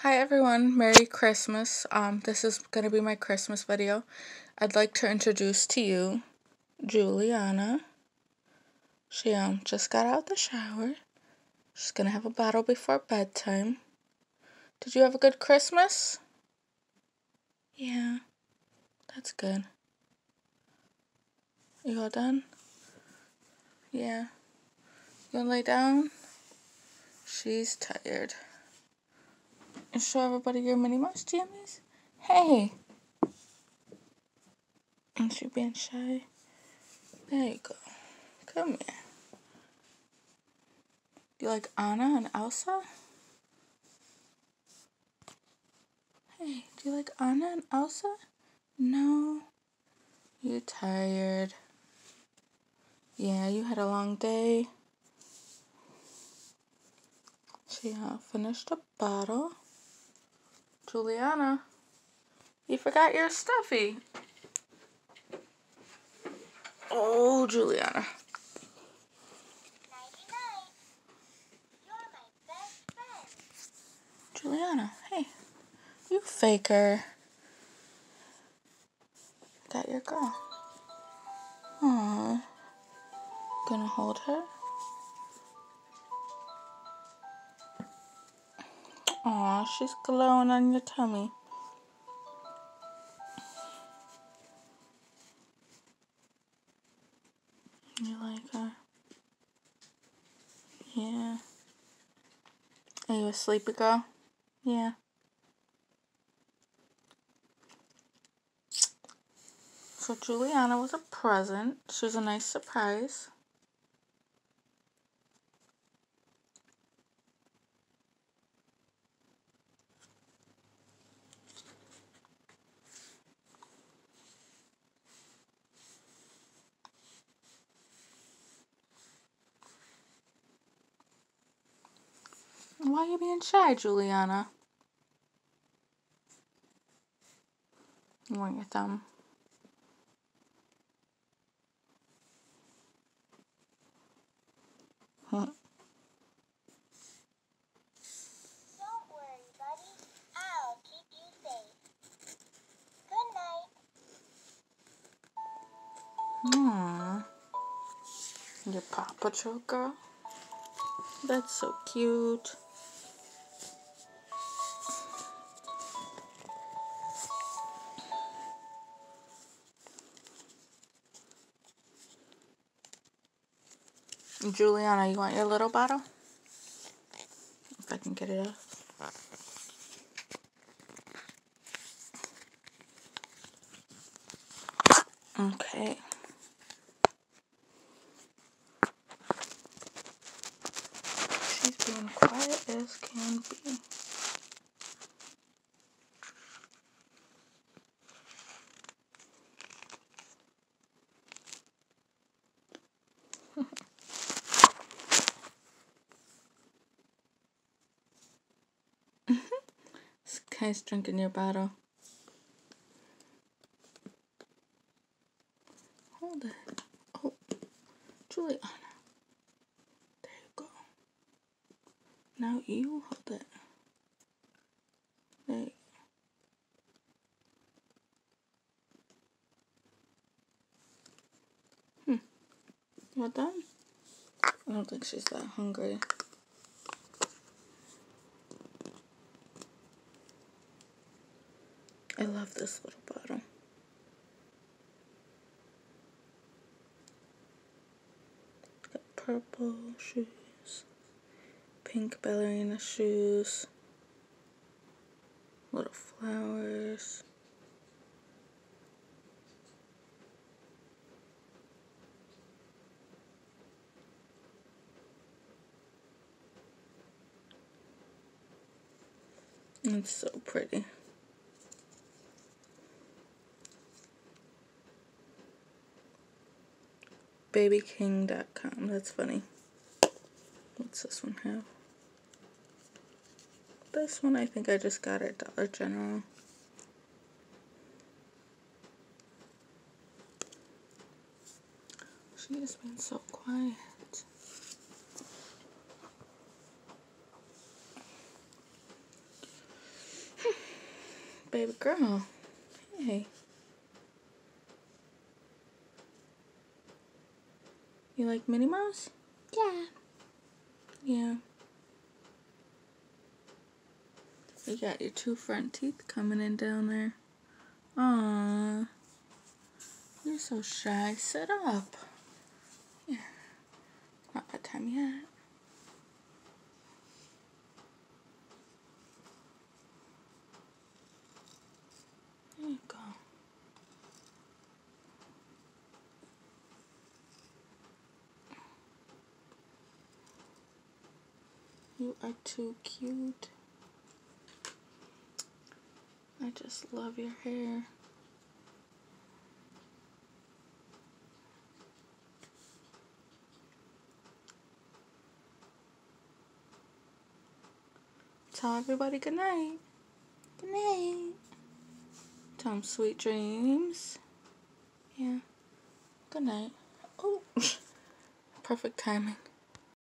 Hi everyone, Merry Christmas. This is gonna be my Christmas video. I'd like to introduce to you Juliana. She just got out the shower. She's gonna have a bottle before bedtime. Did you have a good Christmas? Yeah, that's good. You all done? Yeah. You gonna lay down? She's tired. And show everybody your Minnie Mouse jammies. Hey! And she being shy. There you go. Come here. Do you like Anna and Elsa? Hey, do you like Anna and Elsa? No? You tired? Yeah, you had a long day. She finished a bottle. Juliana, you forgot your stuffy. Oh, Juliana. Nighty-night. You're my best friend. Juliana, hey, you faker. Got your girl. Aww. Gonna hold her? Aw, she's glowing on your tummy. You like her? Yeah. Are you a sleepy girl? Yeah. So Juliana was a present. She was a nice surprise. Why are you being shy, Juliana? You want your thumb? Don't worry, buddy. I'll keep you safe. Good night. Aww. Your Paw Patrol girl? That's so cute. Juliana, you want your little bottle? If I can get it off. Okay. She's being quiet as can be. This guy's drinking your bottle. Hold it. Oh, Juliana. There you go. Now you hold it. There you go. You all done? I don't think she's that hungry. I love this little bottle. Got purple shoes, pink ballerina shoes, little flowers. It's so pretty. Babyking.com. That's funny. What's this one have? This one I think I just got at Dollar General. She has been so quiet. baby girl. Hey. You like Minnie Mouse? Yeah. Yeah. You got your 2 front teeth coming in down there. Aww. You're so shy. Sit up. Here. Not that time yet. There you go. You are too cute. I just love your hair. Tell everybody good night. Good night. Tell them sweet dreams. Yeah. Good night. Oh, perfect timing.